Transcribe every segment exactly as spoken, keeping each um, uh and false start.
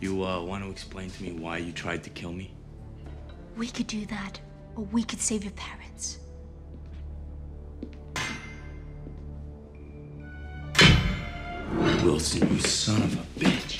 You uh, want to explain to me why you tried to kill me? We could do that, or we could save your parents. Wilson, you son of a bitch.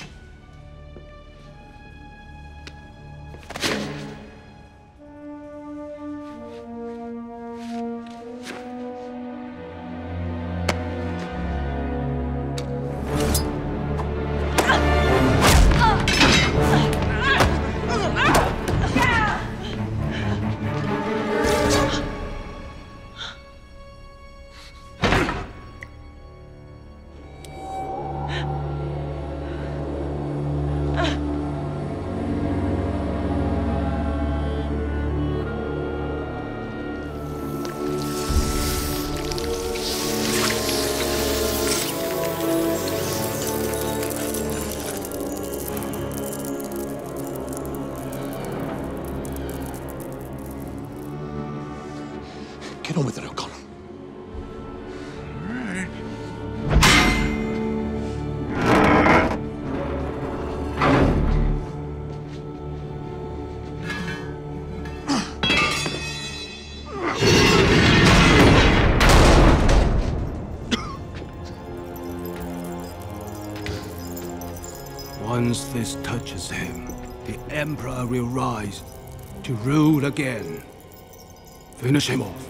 Get on with it, O'Connor. Once this touches him, the Emperor will rise to rule again. Finish him off.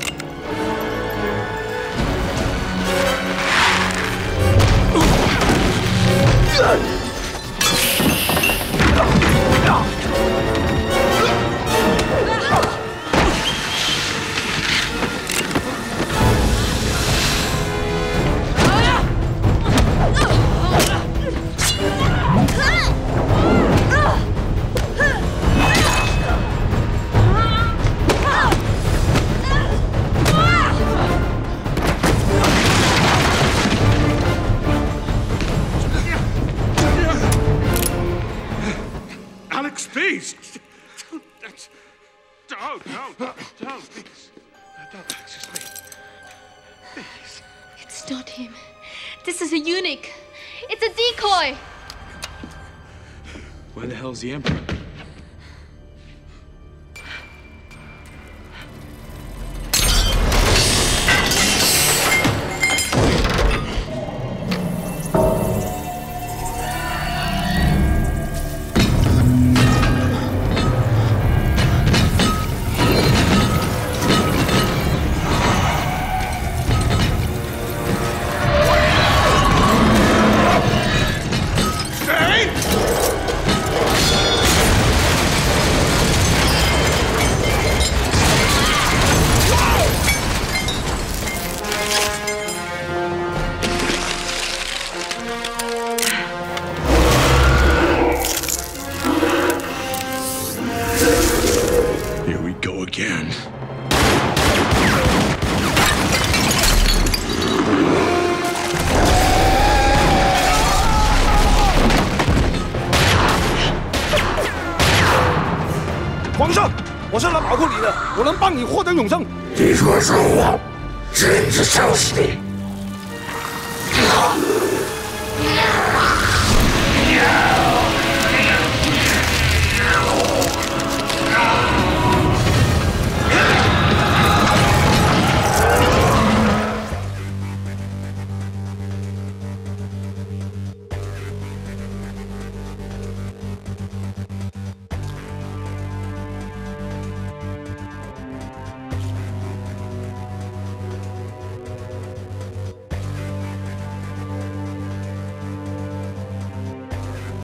Please! Don't, don't, don't, please. Don't, excuse me. Please. It's not him. This is a eunuch. It's a decoy. Where the hell's the Emperor? Here we go again. Hoàng上，我是来保护你的，我能帮你获得永生。 你若说谎，真是笑死你！